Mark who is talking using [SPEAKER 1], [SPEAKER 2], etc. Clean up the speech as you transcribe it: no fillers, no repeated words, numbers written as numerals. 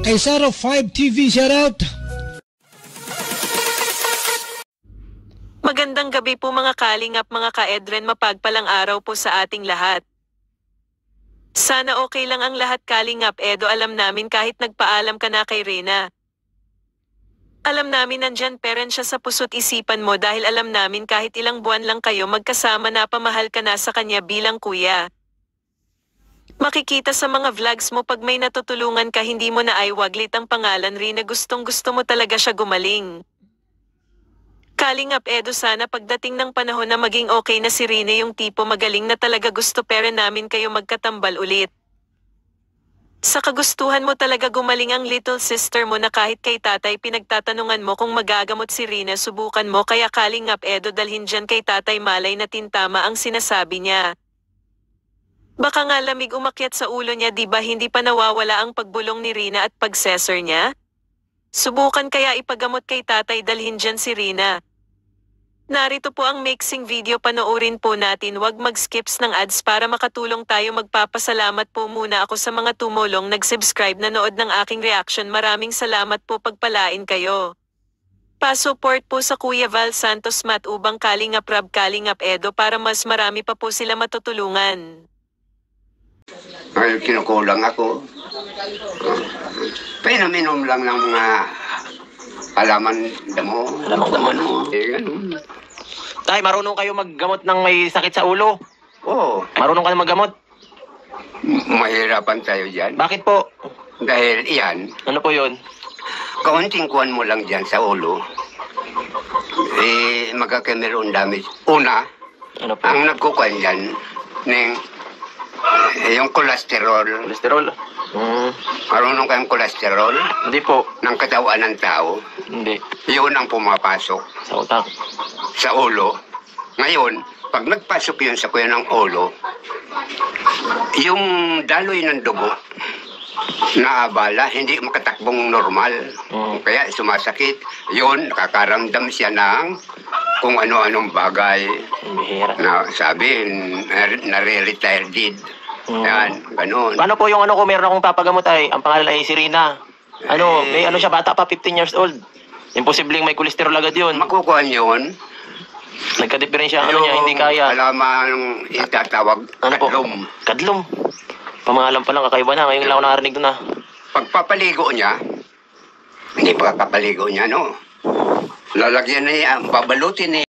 [SPEAKER 1] A Saro 5 TV shoutout.
[SPEAKER 2] Magandang gabi po mga kalingap, mga ka-Edren, mapagpalang araw po sa ating lahat. Sana okay lang ang lahat kalingap Edo, alam namin kahit nagpaalam ka na kay Reyna. Alam namin nandyan pa rin siya sa puso't isipan mo dahil alam namin kahit ilang buwan lang kayo magkasama na pamahal ka na sa kanya bilang kuya. Makikita sa mga vlogs mo pag may natutulungan ka hindi mo na ay waglit ang pangalan Reyna, gustong gusto mo talaga siya gumaling. Kalingap Edo, sana pagdating ng panahon na maging okay na si Reyna yung tipo magaling na talaga, gusto pera namin kayo magkatambal ulit. Sa kagustuhan mo talaga gumaling ang little sister mo na kahit kay tatay pinagtatanungan mo kung magagamot si Reyna, subukan mo, kaya Kalingap Edo dalhin dyan kay tatay, malay na tintama ang sinasabi niya. Baka nga lamig umakyat sa ulo niya, diba hindi pa nawawala ang pagbulong ni Reyna at pag-cesar niya? Subukan kaya ipagamot kay tatay, dalhin dyan si Reyna. Narito po ang mixing video, panoorin po natin, wag mag-skips ng ads para makatulong tayo. Magpapasalamat po muna ako sa mga tumulong nag-subscribe, nanood ng aking reaction, maraming salamat po, pagpalain kayo. Pa-support po sa Kuya Val Santos Matubang, Kalingap Rab, Kalingap Edo para mas marami pa po sila matutulungan.
[SPEAKER 3] Ay, kinukulang ako. Pinaminom lang ng mga alaman damo.
[SPEAKER 4] Alamang damo.
[SPEAKER 3] Ganun.
[SPEAKER 4] Tay, marunong kayo maggamot ng may sakit sa ulo?
[SPEAKER 3] Oo.
[SPEAKER 4] Marunong ka na maggamot?
[SPEAKER 3] Mahirapan tayo dyan.
[SPEAKER 4] Bakit po?
[SPEAKER 3] Dahil iyan,
[SPEAKER 4] Ano po yun?
[SPEAKER 3] kaunting kuhan mo lang dyan sa ulo, magkakameron damage. Una,
[SPEAKER 4] Ano po?
[SPEAKER 3] ang nagkukuhan dyan, yung cholesterol.
[SPEAKER 4] Kolesterol?
[SPEAKER 3] Marunong kayong cholesterol
[SPEAKER 4] Hindi po.
[SPEAKER 3] ng katawan ng tao.
[SPEAKER 4] Hindi.
[SPEAKER 3] Yun ang pumapasok
[SPEAKER 4] Sa utak.
[SPEAKER 3] sa ulo. Ngayon, pag nagpasok yun sa kuya ng ulo, yung daloy ng dugo na abala, hindi makatakbong normal. Kaya sumasakit. Yun, nakakaramdam siya ng kung ano-anong bagay
[SPEAKER 4] Bihira.
[SPEAKER 3] na sabi, nare-retire did. Yan, ganun.
[SPEAKER 4] Paano po yung ano kung meron akong papagamot ay, ang pangalan ay si Reyna. Ano, may ano siya, bata pa, 15 years old. Imposibleng may kolesterol agad yun.
[SPEAKER 3] Makukuha yun.
[SPEAKER 4] Nagka-diferensya ang ano niya, hindi kaya.
[SPEAKER 3] Alaman itatawag,
[SPEAKER 4] Ano po?
[SPEAKER 3] kadlom.
[SPEAKER 4] Kadlom. Pamangalan pa lang, kakaiba na. Ngayon lang ako nakarinig doon na.
[SPEAKER 3] Pagpapaligo niya, hindi pagpapaligo niya, no? Lalagyan niya, babalutin niya